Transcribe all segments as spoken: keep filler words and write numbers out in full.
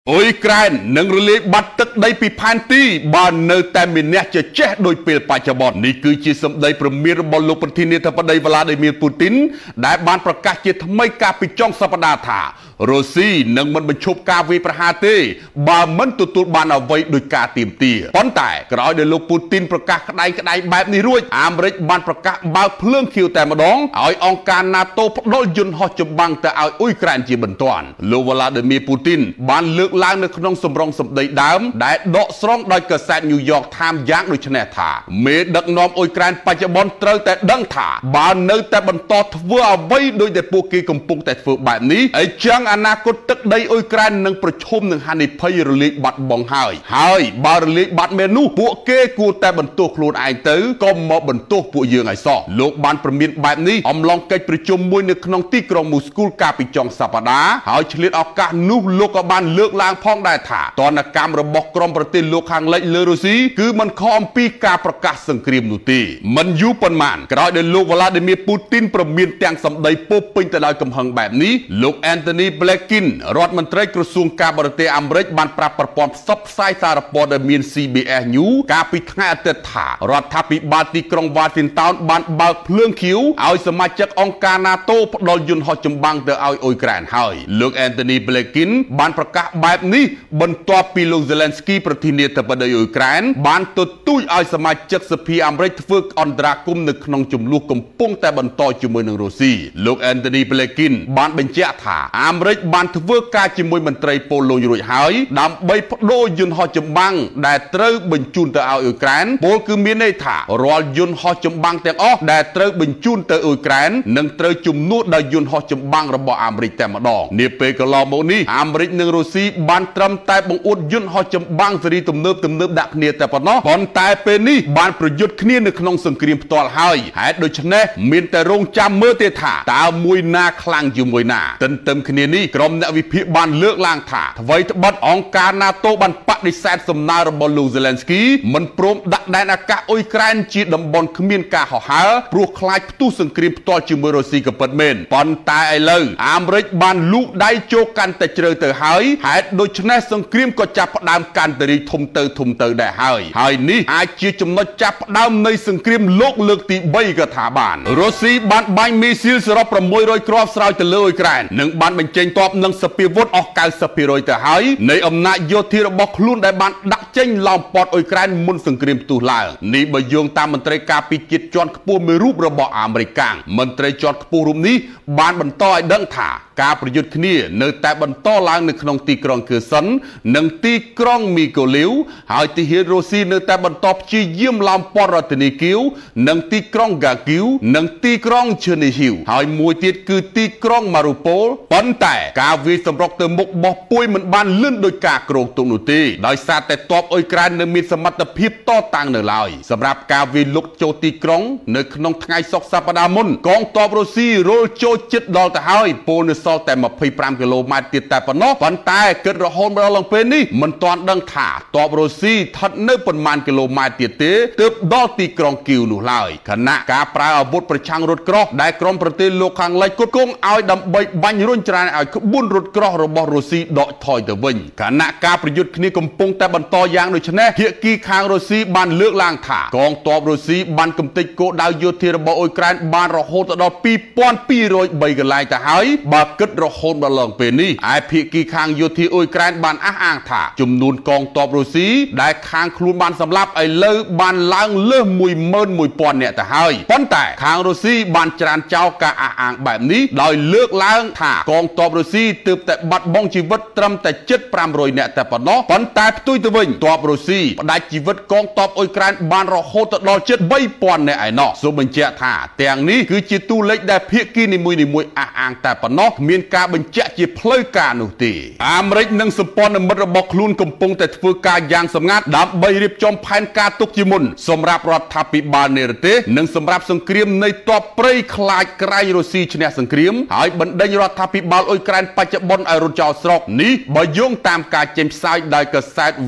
អ៊ុយក្រែននឹងរលាយបាត់ទឹកដីពីផែនទីបើនៅតែមានអ្នកចេះដោយពេលបច្ចុប្បន្ននេះគឺជាសម្ដីព្រមានរបស់លោកប្រធានាធិបតីវ្លាឌីមៀរពូទីនដែលបានប្រកាសជាថ្មីកាលពីចុងសប្តាហ៍ថារុស្ស៊ីនឹងមិនបញ្ឈប់ការវាយប្រហារទេបើមិនទទួលបានអ្វីដោយការទាមទារប៉ុន្តែក្រោយដែលលោកពូទីនប្រកាសក្តែងក្តែងបែបនេះរួចអាមេរិកបានប្រកាសបើកភ្លើងខៀវតែម្ដងឲ្យអង្គការ NATO ផ្ដល់យន្តហោះចម្បាំងទៅឲ្យអ៊ុយក្រែនជាបន្ទាន់លោកវ្លាឌីមៀរពូទីនបានលើកឡើងនៅក្នុងសម្រងសម្ដីដើមដែលដកស្រង់ដោយកាសែត New York Times យ៉ាងដូចនេះថាមេដឹកនាំអ៊ុយក្រែនបច្ចុប្បន្នត្រូវតែដឹងថាបើនៅតែបន្តធ្វើអ្វីដោយដែលពួកគេកំពុងតែធ្វើបែបនេះអញ្ចឹងអនាគតទឹកដីអ៊ុយក្រែននឹងប្រឈមនឹងហានិភ័យរលាយបាត់បង់ហើយហើយបើរលាយបាត់មែននោះពួកគេគួរតែបន្ទោសខ្លួនឯងទៅកុំមកបន្ទោសពួកយើងឲ្យសោះលោកបានប្រមានបែបនេះអំឡុងកិច្ចប្រជុំមួយនៅក្នុងទីក្រុងមូស្គូកាលពីចុងសប្តាហ៍ហើយឆ្លៀតឱកាសនោះលោកក៏បានលើកឡើងផងដែរថាទណ្ឌកម្មរបស់ក្រុមប្រទេសលោកខាងលិចលើរុស្ស៊ីគឺមិនខុសអំពីការប្រកាសសង្គ្រាមនោះទេមិនយូរប៉ុន្មានក្រោយដែលលោកវ្លាឌីមៀរពូទីនប្រមានទាំងសម្ដីពោពេញទៅដោយកំហឹងបែបនេះលោក Anthony Blinken រដ្ឋមន្ត្រីក្រសួងការបរទេសអាមេរិកបានប្រាប់ប្រព័ន្ធផ្សព្វផ្សាយសារព័ត៌មាន C B S News កាលពីថ្ងៃអាទិត្យថារដ្ឋាភិបាលទីក្រុង Washington បានបើកភ្លើងខៀវឲ្យសមាជិកអង្គការ NATO ផ្ដល់យន្តហោះចម្បាំងទៅឲ្យអ៊ុយក្រែនហើយលោក Anthony Blinken បានប្រកាសបែបនេះបន្ទាប់ពីលោក Zelensky ប្រធានាធិបតីអ៊ុយក្រែនបានទទូចឲ្យសមាជិកសភាអាមេរិកធ្វើអន្តរាគមន៍នៅក្នុងចំនួនកំពុងតែបន្តជាមួយនឹងរុស្ស៊ីលោក Anthony Blinken បានបញ្ជាក់ថាអាមេរិកបានធ្វើការជាមួយមន្ត្រីប៉ូឡូញរួចហើយដើម្បីបដូរយន្តហោះចម្បាំងដែលត្រូវបញ្ជូនទៅឲ្យអ៊ុយក្រែនពលគឺមានន័យថារាល់យន្តហោះចម្បាំងទាំងអស់ដែលត្រូវបញ្ជូនទៅអ៊ុយក្រែននឹងត្រូវជំនួសដោយយន្តហោះចម្បាំងរបស់អាមេរិកតែម្ដងនាពេលកន្លងមកនេះអាមេរិកនិងរុស្ស៊ីបានត្រឹមតែបង្អួតយន្តហោះចម្បាំងស៊េរីទំនើបទំនើបដាក់គ្នាតែប៉ុណ្ណោះប៉ុន្តែពេលនេះបានប្រយុទ្ធគ្នានៅក្នុងសង្គ្រាមផ្ទាល់ហើយហេតុដូច្នេះមានតែរងចាំមើលទេថាតើមួយណាខ្លាំងជាមួយណាទន្ទឹមគ្នានេះក្រុមអ្នកវិភាគបានលើកឡើងថាអ្វីត្បិតអង្គការ NATO បានបដិសេធសំណើរបស់លោក Zelensky មិនព្រមដាក់ដែនអាកាសអ៊ុយក្រែនជាតំបន់គ្មានការហោះហើរព្រោះខ្លាចផ្ទុះសង្គ្រាមផ្ទាល់ជាមួយរុស្ស៊ីក៏ពិតមែនប៉ុន្តែឥឡូវអាមេរិកបានលូកដៃចូលកាន់តែជ្រៅទៅហើយហេតុដូច្នេះសង្គ្រាមក៏ចាប់ផ្ដើមកាន់តែរីកធំទៅធំទៅដែរហើយហើយនេះអាចជាចំណុចចាប់ផ្ដើមនៃសង្គ្រាមលោកលើកទីបីក៏ថាបានរុស្ស៊ីបានបាញ់មីស៊ីលសរុបប្រាំមួយរយគ្រាប់ស្រោចទៅលើអ៊ុយក្រែននិងបានបញ្ចេញទ័ពនិងសភាវុធអស់ 九十ភាគរយ ទៅហើយនៃអំណាចយោធារបស់ខ្លួនដែលបានដាក់ចេញឡោមព័ទ្ធអ៊ុយក្រែនមុនសង្គ្រាមផ្ទុះឡើងនេះបើយោងតាមមន្ត្រីការពារជាតិជាន់ខ្ពស់មួយរូបរបស់អាមេរិកកាំងមន្ត្រីជាន់ខ្ពស់រូបនេះបានបន្តឲ្យដឹងថាការប្រយុទ្ធគ្នានៅតែបន្តឡើងនៅក្នុងទីក្រុងខឺសិននិងទីក្រុងមីកូលីវហើយទាហានរុស្ស៊ីនៅតែបន្តព្យាយាមឡោមព័ទ្ធរដ្ឋធានីគីវនិងទីក្រុងហ្គាគីវនិងទីក្រុងឈឺនីហ៊ីវហើយមួយទៀតគឺទីក្រុងម៉ារូប៉ូលប៉ុន្តែការវាយសម្រុកទៅមុខបោះពួយមិនបានលឿនដោយការគ្រោងទុកនោះទេដោយសារតែទ័ពអ៊ុយក្រែននៅមានសមត្ថភាពតតាំងនៅឡើយសម្រាប់ការវាយលុកចូលទីក្រុងនៅក្នុងថ្ងៃសុក្រសប្តាហ៍មុនកងទ័ពរុស្ស៊ីរុលចូលជិតដល់ទៅហើយពលនៅសល់តែម្ភៃប្រាំគីឡូម៉ែត្រទៀតតែប៉ុណ្ណោះប៉ុន្តែគិតរហូតដល់ឡើងពេលនេះមិនទាន់ដឹងថាទ័ពរុស្ស៊ីស្ថិតនៅប៉ុន្មានគីឡូម៉ែត្រទៀតទេទើបដល់ទីក្រុងគីវនោះឡើយខណៈការប្រើអាវុធប្រឆាំងរថក្រោះដែលក្រុមប្រទេសលោកខាងលិចគត់គង់ឲ្យដើម្បីបាញ់រុញច្រានឲ្យក្បួនរថក្រោះរបស់រុស្ស៊ីដកថយទៅវិញខណៈការប្រយុទ្ធគ្នាកំពុងតែបន្តយ៉ាងដូចនេះភាគីខាងរុស្ស៊ីបានលើកឡើងថាកងទ័ពរុស្ស៊ីបានកំទេចគោលដៅយោធារបស់អ៊ុយក្រែនបានរហូតដល់ពីរពាន់ពីររយបីកន្លែងទៅហើយបើគិតរហូតដល់ឡើងពេលនេះឯភាគីខាងយោធាអ៊ុយក្រែនបានអះអាងថាចំនួនកងទ័ពរុស្ស៊ីដែលខាងខ្លួនបានសម្លាប់ឥឡូវបានឡើងលើសមួយម៉ឺនមួយពាន់នាក់ទៅហើយប៉ុន្តែខាងរុស្ស៊ីបានច្រានចោលការអះអាងបែបនេះដោយលើកឡើងថាកងទ័ពរុស្ស៊ីទើបតែបាត់បង់ជីវិតត្រឹមតែជិតប្រាំរយនាក់តែប៉ុណ្ណោះប៉ុន្តែផ្ទុយទៅវិញទ័ពរុស្ស៊ីផ្ដាច់ជីវិតកងទ័ពអ៊ុយក្រែនបានរហូតដល់ជិតបីពាន់នាក់ឯណោះសូមបញ្ជាក់ថាទាំងនេះគឺជាតួលេខដែលភាគីនីមួយៗអះអាងតែប៉ុណ្ណោះគ្មានការបញ្ជាក់ជាផ្លូវការនោះទេអាមេរិកនិងសម្ព័ន្ធមិត្តរបស់ខ្លួនកំពុងតែធ្វើការយ៉ាងសម្ងាត់ដើម្បីរៀបចំផែនការទុកជាមុនសម្រាប់រដ្ឋាភិបាលនិរទេសនិងសម្រាប់សង្គ្រាមនៃទ័ពព្រៃខ្លាចក្រែងរុស្ស៊ីឈ្នះសង្គ្រាមហើយបណ្ដេញរដ្ឋាភិបាលអ៊ុយក្រែនបច្ចុប្បន្នឲ្យរត់ចោលស្រុកនេះបើយោងតាមការចេញផ្សាយដោយកាសែត Washington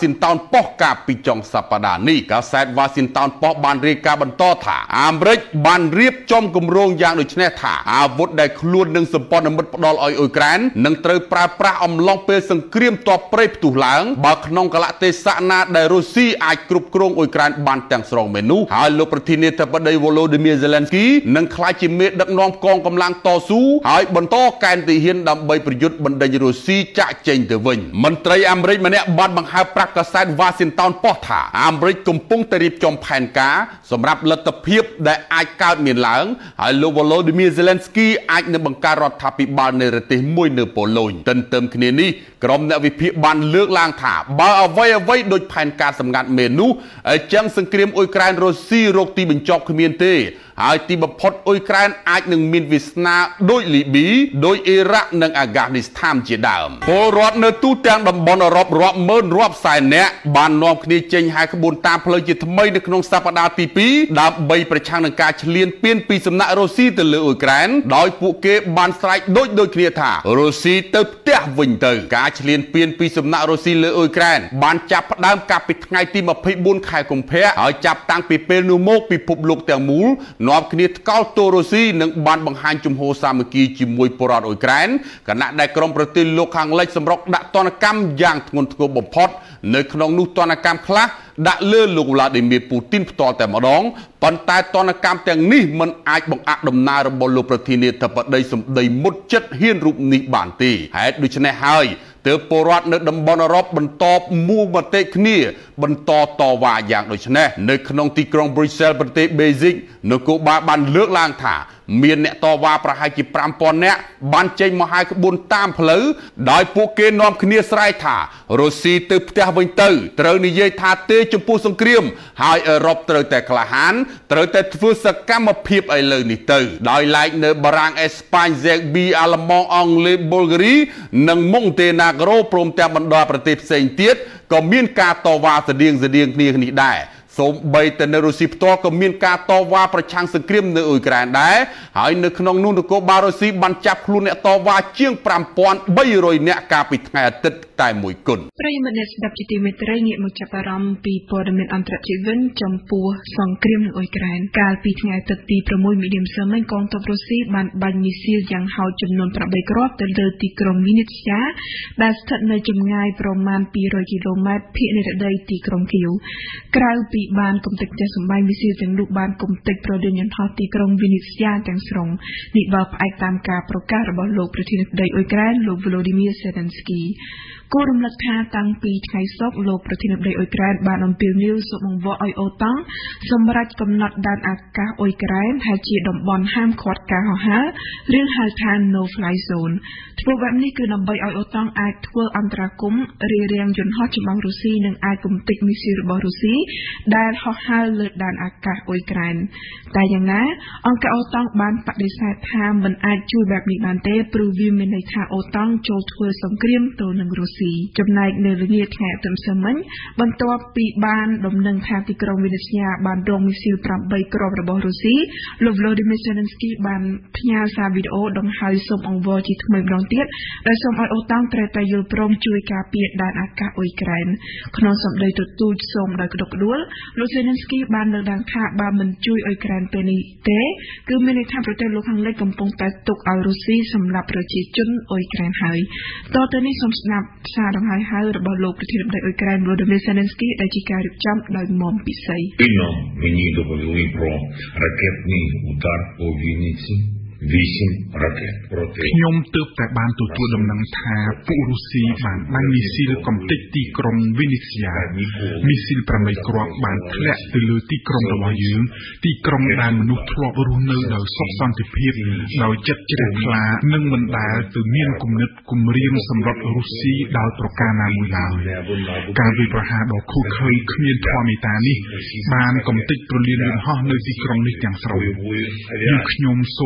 Washington ប៉ុស្តិ៍កាលពីចុងសប្តាហ៍នេះកាសែត Washington ប៉ុស្តិ៍បានរាយការណ៍បន្តថាអាមេរិកបានរៀបចំគម្រោងយ៉ាងដូចនេះថាអាវុធដែលខ្លួននឹងសម្ព័ន្ធមិត្តផ្ដល់ឲ្យអ៊ុយក្រែននឹងត្រូវប្រើប្រាស់អំឡុងពេលសង្គ្រាមទ័ពព្រៃផ្ទុះឡើងបើក្នុងកលៈទេសៈណាដែលរុស្ស៊ីអាចគ្រប់គ្រងអ៊ុយក្រែនបានទាំងស្រុងមែននោះហើយលោកប្រធានាធិបតី Volodymyr Zelensky នឹងក្លាយជាមេដឹកនាំកងកម្លាំងតស៊ូហើយបន្តកែនទាហានដើម្បីប្រយុទ្ធបណ្ដេញរុស្ស៊ីចាក់ចេញទៅវិញមន្ត្រីអាមេរិកម្នាក់បានបង្ហើបប្រាប់កាសែត Washington Post ថាអាមេរិកកំពុងតែរៀបចំផែនការសម្រាប់លទ្ធភាពដែលអាចកើតមានឡើងហើយលោក Volodymyr Zelensky អាចនឹងបង្កើតរដ្ឋាភិបាលនៃប្រទេសមួយនៅប៉ូឡូញទន្ទឹមគ្នានេះក្រុមអ្នកវិភាគបានលើកឡើងថាបើអ្វីអ្វីដូចផែនការសម្ងាត់មេនោះអញ្ចឹងសង្គ្រាមអ៊ុយក្រែនរុស្ស៊ីរកទីបញ្ចប់គ្មានទេហើយទីបំផុតអ៊ុយក្រែនអាចនឹងមានវាសនាដូចលីប៊ីដូចអ៊ីរ៉ាក់និងអាហ្គានីស្ថានជាដើមពលរដ្ឋនៅទូទាំងតំបន់អឺរ៉ុបរាប់ម៉ឺនរាប់សែននាក់បាននាំគ្នាចេញហែកក្បួនតាមផ្លូវជាថ្មីនៅក្នុងសប្តាហ៍ទីពីរដើម្បីប្រឆាំងនឹងការឈ្លានពានពីសំណាក់រុស្ស៊ីទៅលើអ៊ុយក្រែនដោយពួកគេបានស្រែកដូចដូចគ្នាថារុស្ស៊ីទៅផ្ទះវិញទៅការឈ្លានពានពីសំណាក់រុស្ស៊ីលើអ៊ុយក្រែនបានចាប់ផ្ដើមកាលពីថ្ងៃទីម្ភៃបួនខែកុម្ភៈហើយចាប់តាំងពីពេលនោះមកពិភពលោកទាំងមូលនាំគ្នាថ្កោលទោសរុស្ស៊ីនិងបានបង្ហាញជំហរសាមគ្គីជាមួយពលរដ្ឋអ៊ុយក្រែនខណៈដែលក្រុមប្រទេសលោកខាងលិចសម្រុកដាក់ទណ្ឌកម្មយ៉ាងធ្ងន់ធ្ងរបំផុតនៅក្នុងនោះទណ្ឌកម្មខ្លះដាក់លើលោក Vladimir Putin ផ្ទាល់តែម្ដងប៉ុន្តែទណ្ឌកម្មទាំងនេះមិនអាចបង្អាក់ដំណើររបស់លោកប្រធានាធិបតីសម្ដីមុតចិត្តហ៊ានរូបនេះបានទេហេតុដូច្នេះហើយទើបពលរដ្ឋនៅតំបន់អឺរ៉ុបបន្តមូលមតិគ្នាបន្តតវ៉ាយ៉ាងដូចនេះនៅក្នុងទីក្រុង Brussels ប្រទេស Belgium នគរបាលបានលើកឡើងថាមានអ្នកតវ៉ាប្រហែលជាប្រាំពាន់នាក់បានចេញមកហែកក្បួនតាមផ្លូវដោយពួកគេនាំគ្នាស្រែកថារុស្ស៊ីទៅផ្ទះវិញទៅត្រូវនិយាយថាទេចំពោះសង្គ្រាមហើយអឺរ៉ុបត្រូវតែក្លាហានត្រូវតែធ្វើសកម្មភាពឥឡូវនេះទៅដោយឡែកនៅបារាំងអេស្ប៉ាញសេកប៊ីអាល្លឺម៉ង់អង់គ្លេសប៊ុលហ្គារីនិងម៉ុងតេណាក្រូព្រមទាំងបណ្ដាប្រទេសផ្សេងទៀតក៏មានការតវ៉ាស្តៀងស្តៀងគ្នានេះដែរសូម្បីតែនៅរុស្ស៊ីផ្ទាល់ក៏មានការតវ៉ាប្រឆាំងសង្គ្រាមនៅអ៊ុយក្រែនដែរហើយនៅក្នុងនោះនគរបាលរុស្ស៊ីបានចាប់ខ្លួនអ្នកតវ៉ាជាងប្រាំពាន់បីរយនាក់កាលពីថ្ងៃអាទិត្យតែមួយគត់ប្រិយមិត្តអ្នកស្ដាប់ជាទីមេត្រីងាកមកចាប់អារម្មណ៍ពីព័ត៌មានអន្តរជាតិវិញចំពោះសង្គ្រាមនៅអ៊ុយក្រែនកាលពីថ្ងៃអាទិត្យទីប្រាំមួយមីនាម្សិលមិញកងទ័ពរុស្ស៊ីបានបាញ់មីស៊ីលយ៉ាងហោចចំនួនប្រាំបីគ្រាប់ទៅលើទីក្រុងវីនីស្យាដែលស្ថិតនៅចម្ងាយប្រមាណពីររយគីឡូម៉ែត្រភាគនិរតីទីក្រុងគីវក្រៅពីបានគំទេចផ្ទះសម្បែងមីស៊ីលទាំងនោះបានគំទេចប្រដានយន្តហោះទីក្រុងវីនីស្យាទាំងស្រុងនេះបើផ្អែកតាមការប្រកាសរបស់លោកប្រធានាធិបតីអ៊ុយក្រែនលោក Volodymyr Zelenskyគោររំលឹកថាតាំងពីថ្ងៃសុក្រលោកប្រធានាធិបតីអ៊ុយក្រែនបានអំពាវនាវសូមអង្វរឲ្យអូតាំងសម្រាប់កំណត់ដែនអាកាសអ៊ុយក្រែនថាជាតំបន់ហាមឃាត់ការហោះហើរឬហៅថា no fly zone ធ្វើបែបនេះគឺដើម្បីឲ្យអូតាំងអាចធ្វើអន្តរាគមន៍រារាំងយន្តហោះចម្បាំងរុស្ស៊ីនិងអាចគំទេចមីស៊ីលរបស់រុស្ស៊ីដែលហោះហើរលើដែនអាកាសអ៊ុយក្រែនតែយ៉ាងណាអង្គការអូតាំងបានបដិសេធថាមិនអាចជួយបែបនេះបានទេព្រោះវាមានន័យថាអូតាំងចូលធ្វើសង្គ្រាមទៅនឹងរុស្ស៊ីចំណែកនៅល្ងាចថ្ងៃអាទិត្យម្សិលមិញបន្ទាប់ពីបានដំណឹងថាទីក្រុងវីនីស្យាបានរងមីស៊ីលប្រាំបីគ្រាប់របស់រុស្ស៊ីលោក Volodymyr Zelensky បានផ្ញើសារវីដេអូដង្ហៅសូមអង្វរជាថ្មីម្ដងទៀតដោយសូមឲ្យអូតាំងត្រូវតែយល់ព្រមជួយការពារដែនអាកាសអ៊ុយក្រែនក្នុងសម្ដីទទូចសូមដោយក្តុកក្តួលលោក Zelensky បានលើកឡើងថាបើមិនជួយអ៊ុយក្រែនពេលនេះទេគឺមានន័យថាប្រទេសលោកខាងលិចកំពុងតែទុកឲ្យរុស្ស៊ីសម្រាប់ប្រជាជនអ៊ុយក្រែនហើយតទៅនេះសូមស្ដាប់សារដង្ហៅហៅរបស់លោកប្រធានាធិបតីអ៊ុយក្រែន Volodymyr Zelensky ដែលជាការរៀបចំដោយមុំពិសី Мені доповіли про ракетний удар по Вінниці. Вісім ракет проти ខ្ញុំទើបតែបានទទួលដំណឹងថាពួករុស្ស៊ីបានបាញ់មីស៊ីលកំទេចទីក្រុងវីនីស្យាមីស៊ីលប្រាំបីគ្រាប់បានធ្លាក់ទៅលើទីក្រុងរបស់យើងទីក្រុងដែលមនុស្សធ្លាប់រស់នៅដោយសុខសន្តិភាពដោយចិត្តជ្រះថ្លានិងមិនដែលទៅមានគំនិតគំរាមសម្រាប់រុស្ស៊ីដោយប្រការណាមួយឡើយការវាយប្រហារដ៏ឃោរឃៅគ្មានធម៌មេត្តានេះបានកំទេចប្រលានយន្តហោះនៅទីក្រុងនេះទាំងស្រុងយើងខ្ញុំសូមទូ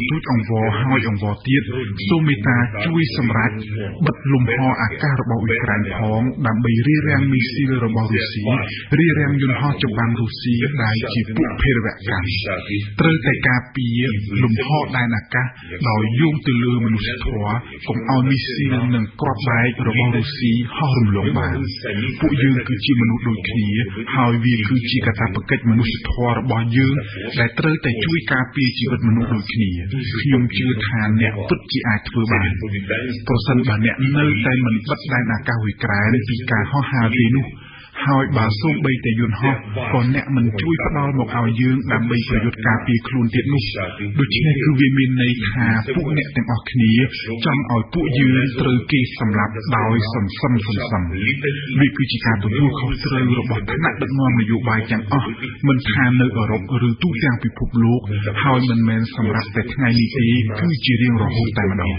ទូចអង្វរហើយអង្វរទៀតសូមមេត្តាជួយសម្រេចបិទលំហអាកាសរបស់អ៊ុយក្រែនផងដើម្បីរារាំងមីស៊ីលរបស់រុស្ស៊ីរារាំងយន្តហោះចម្បាំងរុស្ស៊ីដែលជាពួកភេរវកម្មត្រូវតែការពារលំហដែនអាកាសដោយយោងទៅលើមនុស្សធម៌កុំឲ្យមីស៊ីលនិងគ្រាប់បែករបស់រុស្ស៊ីហោះរំលងបានពួកយើងគឺជាមនុស្សដូចគ្នាហើយវាគឺជាកាតព្វកិច្ចមនុស្សធម៌របស់យើងដែលត្រូវតែជួយការពារជីវិតមនុស្សដូចគ្នាខ្ញុំជឿថាអ្នកពិតជាអាចធ្វើបានប្រសិនបើអ្នកនៅតែមិនបិទដែនអាកាសអ៊ុយក្រែនពីការហោះហើរទេនោះហើយបើសូម្បីតែយន្តហោះក៏អ្នកមិនជួយផ្ដល់មកឲ្យយើងដើម្បីប្រយុទ្ធការពារខ្លួនទៀតនោះដូច្នេះគឺវាមានន័យថាពួកអ្នកទាំងអស់គ្នាចង់ឲ្យពួកយើងត្រូវគេសម្លាប់ដោយសន្សំសន្សំវាគឺជាការទទួលខុសត្រូវរបស់ថ្នាក់ដឹកនាំនយោបាយទាំងអស់មិនថានៅអឺរ៉ុបឬទូទាំងពិភពលោកហើយមិនមែនសម្រាប់តែថ្ងៃនេះទេគឺជារៀងរហូតតែម្ដង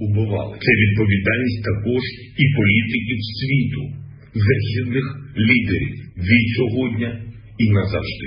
західних лідерів від сьогодні і назавжди.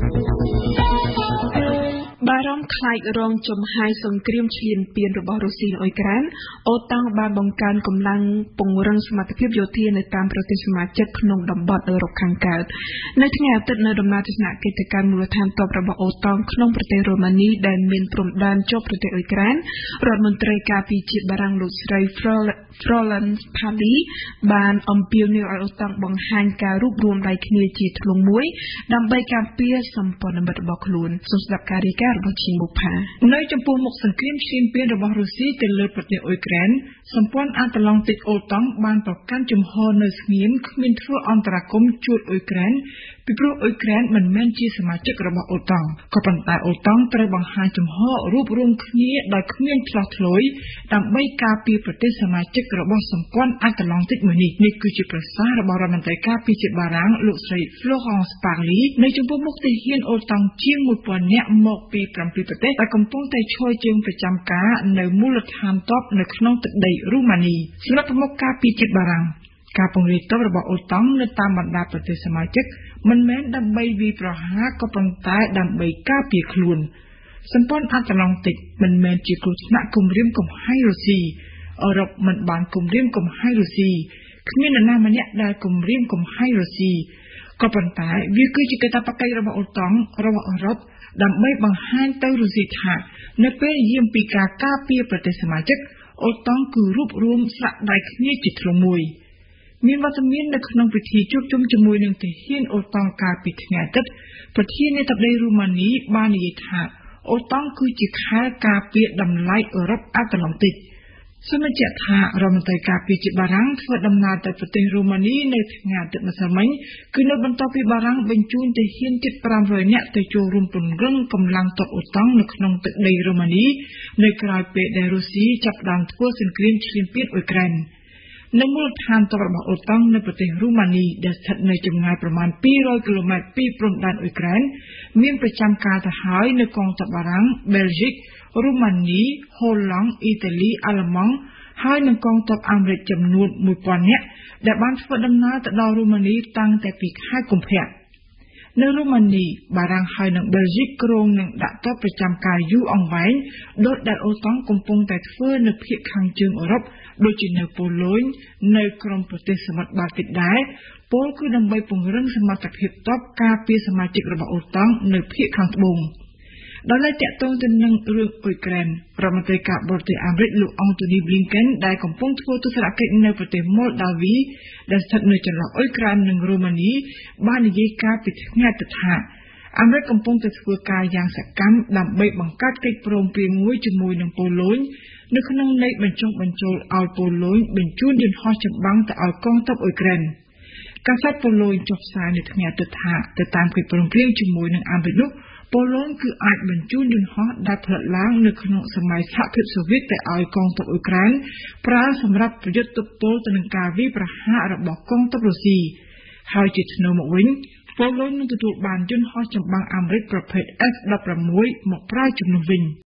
បារម្ភខ្លាចរងចំហាយសង្គ្រាមឈ្លានពានរបស់រុស្ស៊ីនៅអ៊ុយក្រែនអូតាំងបានបង្កើនកម្លាំងពង្រឹងសមត្ថភាពយោធានៅតាមប្រទេសសមាជិកក្នុងតំបន់អឺរ៉ុបខាងកើតនៅថ្ងៃអាទិត្យនៅដំណើរទស្សនកិច្ចទៅកាន់មូលដ្ឋានទ័ពរបស់អូតាំងក្នុងប្រទេសរូម៉ានីដែលមានព្រំដែនជាប់ប្រទេសអ៊ុយក្រែនរដ្ឋមន្ត្រីការពារជាតិបារាំងលោកស្រី Florence Parly បានអំពាវនាវឲ្យអូតាំងបង្ហាញការរួបរวมដៃគ្នាជាធ្លុងមួយដើម្បីការពារសម្ព័ន្ធមិត្តរបស់ខ្លួនសូមស្ដាប់ការរាយការណ៍របស់ឈីងបុផានៅចំពោះមុខសង្គ្រាមឈ្លានពានរបស់រុស្ស៊ីទៅលើប្រទេសអ៊ុយក្រែនសម្ព័ន្ធអាត្លង់តិកអូតាំងបានប្រកាន់ជំហរនៅស្ងៀមគ្មានធ្វើអន្តរាគមន៍ជួយអ៊ុយក្រែនពីព្រោះអ៊ុយក្រែនមិនមែនជាសមាជិករបស់អូតាំងក៏ប៉ុន្តែអូតាំងត្រូវបង្ហាញជំហររួបរวมគ្នាដោយគ្មានឆ្លោះឆ្លួយដើម្បីការពារប្រទេសសមាជិករបស់សម្ព័ន្ធអាត្លង់តិកមួយនេះនេះគឺជាប្រសាសន៍របស់រដ្ឋមន្ត្រីការពារជាតិបារាំងលោកស្រី Florence Parly នៅចំពោះមុខទាហានអូតាំងជាងមួយពាន់នាក់មកពីប្រាំពីរប្រទេសដែលកំពុងតែឈរជើងប្រចាំការនៅមូលដ្ឋានទ័ពនៅក្នុងទឹកដីរូម៉ានីសម្រាប់ប្រមុខការពារជាតិបារាំងការពង្រីកទ័ពរបស់អូតាំងនៅតាមបណ្ដាប្រទេសសមាជិកមិនមែនដើម្បីវាយប្រហារក៏ប៉ុន្តែដើម្បីការពារខ្លួនសម្ព័ន្ធអាត្លង់តិកមិនមែនជាគ្រោះថ្នាក់គំរាមកំហែងរុស្ស៊ីអឺរ៉ុបមិនបានគំរាមកំហែងរុស្ស៊ីគ្មាននរណាម្នាក់ដែលគំរាមកំហែងរុស្ស៊ីក៏ប៉ុន្តែវាគឺជាកាតព្វកិច្ចរបស់អូតាំងរបស់អឺរ៉ុបដើម្បីបង្ហាញទៅរុស្ស៊ីថានៅពេលយាមពីការការពារប្រទេសសមាជិកអូតាំងគឺរួបរวมស្រាក់ដៃគ្នាជាធ្លុងមួយមានវត្តមាននៅក្នុងពិធីជួបជុំជាមួយនឹងទាហានអូតាំងកាលពីថ្ងៃអាទិត្យប្រធានាធិបតីរូម៉ានីបាននិយាយថាអូតាំងគឺជាខែលការពារតម្លៃអឺរ៉ុបអាត្លង់តិកសូមបញ្ជាក់ថារដ្ឋមន្ត្រីការពារជាតិបារាំងធ្វើដំណើរទៅប្រទេសរូម៉ានីនៅថ្ងៃអាទិត្យម្សិលមិញគឺនៅបន្ទាប់ពីបារាំងបញ្ជូនទាហានជិតប្រាំរយនាក់ទៅចូលរួមពង្រឹងកម្លាំងទ័ពអូតាំងនៅក្នុងទឹកដីរូម៉ានីនៅក្រៅពេលដែលរុស្ស៊ីចាប់ផ្ដើមធ្វើសង្គ្រាមឈ្លានពានអ៊ុយក្រែននៅមូលដ្ឋានទ័ពរបស់អូតាំងនៅប្រទេសរូម៉ានីដែលស្ថិតនៅចម្ងាយប្រមាណពីររយគីឡូម៉ែត្រពីព្រំដែនអ៊ុយក្រែនមានប្រចាំការទៅហើយនៅកងទ័ពបារាំងបែលហ្សិករូម៉ានីហូឡង់អ៊ីតាលីអាល្លឺម៉ង់ហើយនឹងកងទ័ពអាមេរិកចំនួនមួយពាន់នាក់ដែលបានធ្វើដំណើរទៅដល់រូម៉ានីតាំងតែពីខែកុម្ភៈនៅរូម៉ានីបារាំងហើយនិងបែលហ្សិកគ្រោងនឹងដាក់ទ័ពប្រចាំការយូរអង្វែងដូចដែលអូតាំងកំពុងតែធ្វើនៅភាគខាងជើងអឺរ៉ុបដូចជានៅប៉ូឡូញនៅក្រោមប្រទេសសមុទ្របាល់ទិកដែរពោលគឺដើម្បីពង្រឹងសមត្ថភាពទ័ពការពារសមាជិករបស់អូតាំងនៅភាគខាងត្បូងដោយឡែកតាក់ទងទៅនឹងរឿងអ៊ុយក្រែនរដ្ឋមន្ត្រីការបរទេសអាមេរិកលោកអង់តូនី Blinken ដែលកំពុងធ្វើទស្សនកិច្ចនៅប្រទេសម៉ូលដាវីដែលស្ថិតនៅចន្លោះអ៊ុយក្រែននិងរូម៉ានីបាននិយាយការពីថ្ងៃអាទិត្យថាអាមេរិកកំពុងតែធ្វើការយ៉ាងសកម្មដើម្បីបង្កើតកិច្ចព្រមព្រៀងមួយជាមួយនឹងប៉ូឡូញនៅក្នុងន័យបញ្ចុះបញ្ចូលឲ្យប៉ូឡូញបញ្ជូនយន្តហោះចម្បាំងទៅឲ្យកងទ័ពអ៊ុយក្រែនកាសែតប៉ូឡូញចុះផ្សាយនៅថ្ងៃអាទិត្យថាទៅតាមកិច្ចព្រមព្រៀងជាមួយនឹងអាមេរិកនោះប៉ូឡូញគឺអាចបញ្ជូនយន្តហោះដែលផលិតឡើងនៅក្នុងសម័យសហភាពសូវៀតទៅឲ្យកងទ័ពអ៊ុយក្រែនប្រើសម្រាប់ប្រយុទ្ធទប់ទល់ទៅនឹងការវាយប្រហាររបស់កងទ័ពរុស្ស៊ីហើយជាថ្នូរមកវិញប៉ូឡូញនឹងទទួលបានយន្តហោះចម្បាំងអាមេរិកប្រភេទ F ដប់ប្រាំមួយ មកប្រើជំនួសវិញ